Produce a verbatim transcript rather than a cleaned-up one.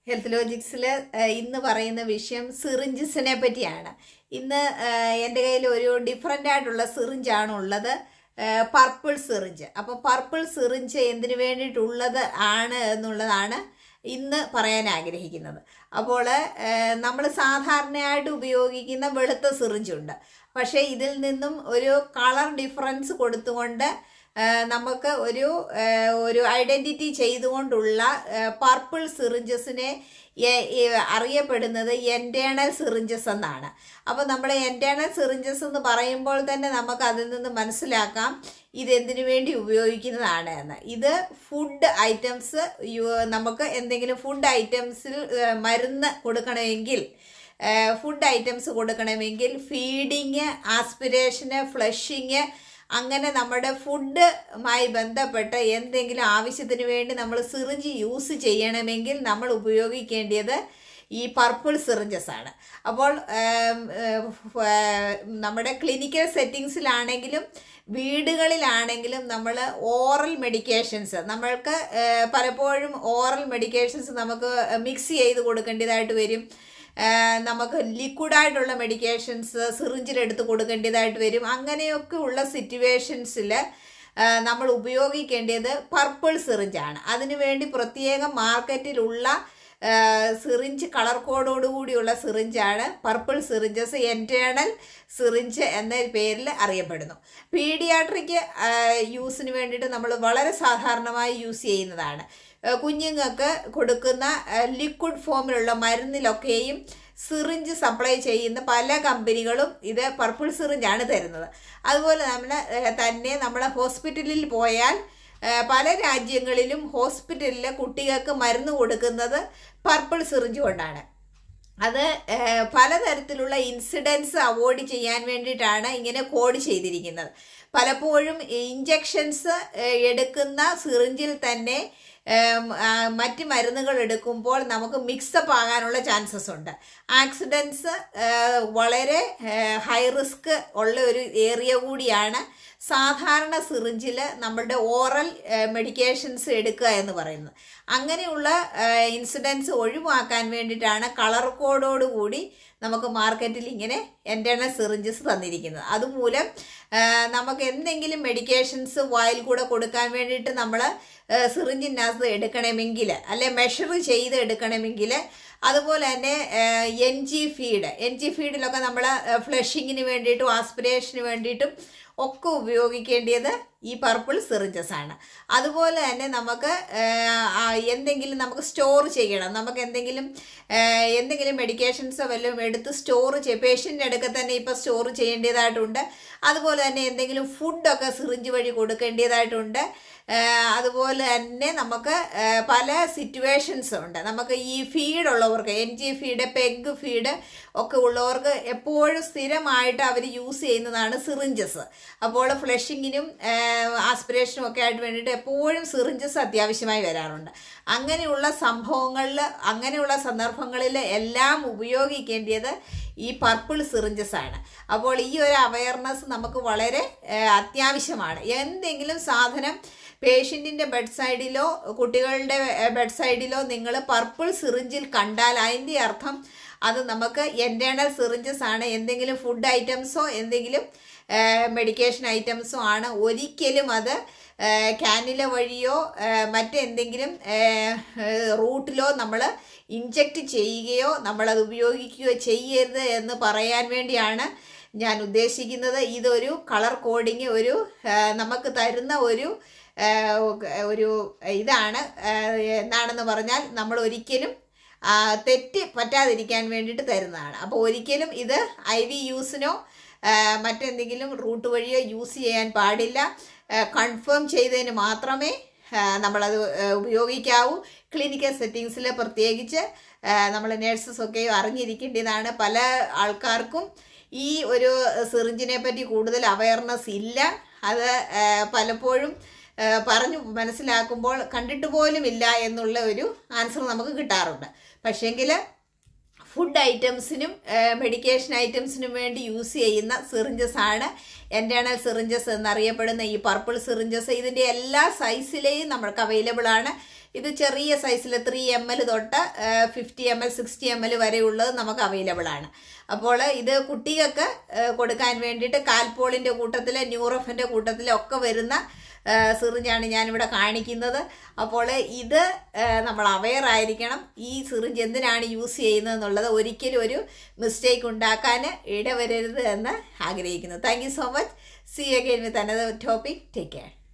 Health ലോജിക്സിൽ ഇന്ന് പറയുന്ന വിഷയം സിറിഞ്ചസിനെ പറ്റിയാണ്. ഇന്ന് എൻ്റെ കയ്യിൽ ഒരു ഡിഫറെൻ്റ് ആയിട്ടുള്ള സിറിഞ്ചാണ് ഉള്ളത്, പർപ്പിൾ സിറിഞ്ച്. അപ്പോൾ പർപ്പിൾ സിറിഞ്ച് എന്തിനു വേണ്ടിയിട്ടുള്ളത് ആണ് എന്നുള്ളതാണ് ഇന്ന് പറയാൻ ആഗ്രഹിക്കുന്നത്. അപ്പോൾ നമ്മൾ സാധാരണയായിട്ട് ഉപയോഗിക്കുന്ന വെളുത്ത സിറിഞ്ചുണ്ട്, പക്ഷേ ഇതിൽ നിന്നും ഒരു കളർ ഡിഫറൻസ് കൊടുത്തുകൊണ്ട് നമുക്ക് ഒരു ഒരു ഐഡൻറ്റിറ്റി ചെയ്തുകൊണ്ടുള്ള പർപ്പിൾ സിറിഞ്ചസിനെ അറിയപ്പെടുന്നത് എൻറ്റേണൽ സിറിഞ്ചസ് എന്നാണ്. അപ്പോൾ നമ്മൾ എൻറ്റേണൽ സിറിഞ്ചസ് എന്ന് പറയുമ്പോൾ തന്നെ നമുക്ക് അതിൽ നിന്ന് മനസ്സിലാക്കാം ഇതെന്തിനു വേണ്ടി ഉപയോഗിക്കുന്നതാണ് എന്ന്. ഇത് ഫുഡ് ഐറ്റംസ്, നമുക്ക് എന്തെങ്കിലും ഫുഡ് ഐറ്റംസിൽ മരുന്ന് കൊടുക്കണമെങ്കിൽ ഫുഡ് ഐറ്റംസ് കൊടുക്കണമെങ്കിൽ ഫീഡിങ്, ആസ്പിരേഷന്, ഫ്ലഷിങ്, അങ്ങനെ നമ്മുടെ ഫുഡുമായി ബന്ധപ്പെട്ട് എന്തെങ്കിലും ആവശ്യത്തിന് വേണ്ടി നമ്മൾ സിറിഞ്ച് യൂസ് ചെയ്യണമെങ്കിൽ നമ്മൾ ഉപയോഗിക്കേണ്ടത് ഈ പർപ്പിൾ സിറിഞ്ചസ് ആണ്. അപ്പോൾ നമ്മുടെ ക്ലിനിക്കൽ സെറ്റിങ്സിലാണെങ്കിലും വീടുകളിലാണെങ്കിലും നമ്മൾ ഓറൽ മെഡിക്കേഷൻസ്, നമ്മൾക്ക് പലപ്പോഴും ഓറൽ മെഡിക്കേഷൻസ് നമുക്ക് മിക്സ് ചെയ്ത് കൊടുക്കേണ്ടതായിട്ട് വരും. നമുക്ക് ലിക്വിഡായിട്ടുള്ള മെഡിക്കേഷൻസ് സിറിഞ്ചിലെടുത്ത് കൊടുക്കേണ്ടതായിട്ട് വരും. അങ്ങനെയൊക്കെ ഉള്ള സിറ്റുവേഷൻസിൽ നമ്മൾ ഉപയോഗിക്കേണ്ടത് പർപ്പിൾ സിറിഞ്ചാണ്. അതിനുവേണ്ടി പ്രത്യേകം മാർക്കറ്റിലുള്ള സിറിഞ്ച് കളർ കോഡോടുകൂടിയുള്ള സിറിഞ്ചാണ് പർപ്പിൾ സിറിഞ്ചസ്, എൻറ്റേണൽ സിറിഞ്ച് എന്ന പേരിൽ അറിയപ്പെടുന്നു. പീഡിയാട്രിക് യൂസിന് വേണ്ടിയിട്ട് നമ്മൾ വളരെ സാധാരണമായി യൂസ് ചെയ്യുന്നതാണ്. കുഞ്ഞുങ്ങൾക്ക് കൊടുക്കുന്ന ലിക്വിഡ് ഫോമിലുള്ള മരുന്നിലൊക്കെയും സിറിഞ്ച് സപ്ലൈ ചെയ്യുന്ന പല കമ്പനികളും ഇത് പർപ്പിൾ സിറിഞ്ചാണ് തരുന്നത്. അതുപോലെ നമ്മൾ തന്നെ നമ്മുടെ ഹോസ്പിറ്റലിൽ പോയാൽ പല രാജ്യങ്ങളിലും ഹോസ്പിറ്റലിൽ കുട്ടികൾക്ക് മരുന്ന് കൊടുക്കുന്നത് പർപ്പിൾ സിറിഞ്ച് കൊണ്ടാണ്. അത് പലതരത്തിലുള്ള ഇൻസിഡൻസ് അവോയ്ഡ് ചെയ്യാൻ വേണ്ടിയിട്ടാണ് ഇങ്ങനെ കോഡ് ചെയ്തിരിക്കുന്നത്. പലപ്പോഴും ഇഞ്ചക്ഷൻസ് എടുക്കുന്ന സിറിഞ്ചിൽ തന്നെ മറ്റ് മരുന്നുകൾ എടുക്കുമ്പോൾ നമുക്ക് മിക്സപ്പ് ആകാനുള്ള ചാൻസസ് ഉണ്ട്. ആക്സിഡൻസ് വളരെ ഹൈ റിസ്ക് ഉള്ള ഒരു ഏരിയ കൂടിയാണ് സാധാരണ സിറിഞ്ചിൽ നമ്മളുടെ ഓറൽ മെഡിക്കേഷൻസ് എടുക്കുക എന്ന് പറയുന്നത്. അങ്ങനെയുള്ള ഇൻസിഡൻസ് ഒഴിവാക്കാൻ വേണ്ടിയിട്ടാണ് കളർ കോഡോടുകൂടി നമുക്ക് മാർക്കറ്റിൽ ഇങ്ങനെ എൻറ്റേണൽ സിറിഞ്ചസ് തന്നിരിക്കുന്നത്. അതുമൂലം നമുക്ക് എന്തെങ്കിലും മെഡിക്കേഷൻസ് വായിൽ കൂടെ കൊടുക്കാൻ വേണ്ടിയിട്ട് നമ്മൾ സിറിഞ്ചിനകത്ത് എടുക്കണമെങ്കിൽ, അല്ലെ മെഷർ ചെയ്ത് എടുക്കണമെങ്കിൽ, അതുപോലെ തന്നെ N G feed N G ഫീഡിലൊക്കെ നമ്മൾ ഫ്ലഷിങ്ങിന് വേണ്ടിയിട്ടും ആസ്പിരേഷന് വേണ്ടിയിട്ടും ഒക്കെ ഉപയോഗിക്കേണ്ടത് ഈ പർപ്പിൾ സിറിഞ്ചസ് ആണ്. അതുപോലെ തന്നെ നമുക്ക് എന്തെങ്കിലും നമുക്ക് സ്റ്റോർ ചെയ്യണം, നമുക്ക് എന്തെങ്കിലും എന്തെങ്കിലും മെഡിക്കേഷൻസോ വല്ലതും എടുത്ത് സ്റ്റോർ ചെയ്യും, പേഷ്യൻ്റെ അടുക്ക തന്നെ ഇപ്പോൾ സ്റ്റോർ ചെയ്യേണ്ടതായിട്ടുണ്ട്. അതുപോലെ തന്നെ എന്തെങ്കിലും ഫുഡൊക്കെ സിറിഞ്ച് വഴി കൊടുക്കേണ്ടതായിട്ടുണ്ട്. അതുപോലെ തന്നെ നമുക്ക് പല സിറ്റുവേഷൻസും ഉണ്ട്. നമുക്ക് ഈ ഫീഡുള്ളവർക്ക്, N G feed, PEG feed ഒക്കെ ഉള്ളവർക്ക് എപ്പോഴും സ്ഥിരമായിട്ട് അവർ യൂസ് ചെയ്യുന്നതാണ് സിറിഞ്ചസ്. അപ്പോൾ ഫ്ലഷിങ്ങിനും ആസ്പിരേഷനും ഒക്കെ ആയിട്ട് വേണ്ടിയിട്ട് എപ്പോഴും സിറിഞ്ചസ് അത്യാവശ്യമായി വരാറുണ്ട്. അങ്ങനെയുള്ള സംഭവങ്ങളിൽ, അങ്ങനെയുള്ള സന്ദർഭങ്ങളിൽ എല്ലാം ഉപയോഗിക്കേണ്ടത് ഈ പർപ്പിൾ സിറിഞ്ചസ് ആണ്. അപ്പോൾ ഈ ഒരു അവയർനെസ് നമുക്ക് വളരെ അത്യാവശ്യമാണ്. എന്തെങ്കിലും സാധനം പേഷ്യൻറ്റിൻ്റെ ബെഡ് സൈഡിലോ കുട്ടികളുടെ ബെഡ് സൈഡിലോ നിങ്ങൾ പർപ്പിൾ സിറിഞ്ചിൽ കണ്ടാൽ അതിൻ്റെ അർത്ഥം അത് നമുക്ക് എൻറ്റേണൽ സിറിഞ്ചസ് ആണ്. എന്തെങ്കിലും ഫുഡ് ഐറ്റംസോ എന്തെങ്കിലും മെഡിക്കേഷൻ ഐറ്റംസോ ആണ്. ഒരിക്കലും അത് ക്യാനില വഴിയോ മറ്റെന്തെങ്കിലും റൂട്ടിലോ നമ്മൾ ഇൻജക്റ്റ് ചെയ്യുകയോ നമ്മളത് ഉപയോഗിക്കുകയോ ചെയ്യരുത് എന്ന് പറയാൻ വേണ്ടിയാണ് ഞാൻ ഉദ്ദേശിക്കുന്നത്. ഇതൊരു കളർ കോഡിങ്, ഒരു നമുക്ക് തരുന്ന ഒരു ഒരു ഇതാണ്. എന്താണെന്ന് പറഞ്ഞാൽ നമ്മൾ ഒരിക്കലും തെറ്റ് പറ്റാതിരിക്കാൻ വേണ്ടിയിട്ട് തരുന്നതാണ്. അപ്പോൾ ഒരിക്കലും ഇത് ഐ വി യൂസിനോ മറ്റെന്തെങ്കിലും റൂട്ട് വഴിയോ യൂസ് ചെയ്യാൻ പാടില്ല. കൺഫേം ചെയ്തതിന് മാത്രമേ നമ്മളത് ഉപയോഗിക്കാവൂ. ക്ലിനിക്കൽ സെറ്റിങ്സിൽ പ്രത്യേകിച്ച് നമ്മൾ നേഴ്സസൊക്കെ അറിഞ്ഞിരിക്കേണ്ടതാണ്. പല ആൾക്കാർക്കും ഈ ഒരു സിറിഞ്ചിനെ പറ്റി കൂടുതൽ അവയർനെസ് ഇല്ല. അത് പലപ്പോഴും പറഞ്ഞു മനസ്സിലാക്കുമ്പോൾ കണ്ടിട്ട് പോലും ഇല്ല എന്നുള്ള ഒരു ആൻസർ നമുക്ക് കിട്ടാറുണ്ട്. പക്ഷേങ്കിൽ ഫുഡ് ഐറ്റംസിനും മെഡിക്കേഷൻ ഐറ്റംസിനും വേണ്ടി യൂസ് ചെയ്യുന്ന സിറിഞ്ചസ് ആണ് എൻറ്റേണൽ സിറിഞ്ചസ് എന്നറിയപ്പെടുന്ന ഈ പർപ്പിൾ സിറിഞ്ചസ്. ഇതിൻ്റെ എല്ലാ സൈസിലെയും നമ്മൾക്ക് അവൈലബിൾ ആണ്. ഇത് ചെറിയ സൈസിൽ ത്രീ എം എൽ തൊട്ട് fifty M L sixty M L വരെയുള്ളത് നമുക്ക് അവൈലബിൾ ആണ്. അപ്പോൾ ഇത് കുട്ടികൾക്ക് കൊടുക്കാൻ വേണ്ടിയിട്ട് കാൽപോളിൻ്റെ കൂട്ടത്തിൽ ന്യൂറോഫിൻ്റെ കൂട്ടത്തിലൊക്കെ വരുന്ന സിറിഞ്ചാണ് ഞാനിവിടെ കാണിക്കുന്നത്. അപ്പോൾ ഇത് നമ്മൾ അവെയർ ആയിരിക്കണം. ഈ സിറിഞ്ച് എന്തിനാണ് യൂസ് ചെയ്യുന്നത് എന്നുള്ളത് ഒരിക്കലും ഒരു മിസ്റ്റേക്ക് ഉണ്ടാക്കാൻ ഇടവരരുത് എന്ന് ആഗ്രഹിക്കുന്നു. Thank you so much. See again with another topic. Take care.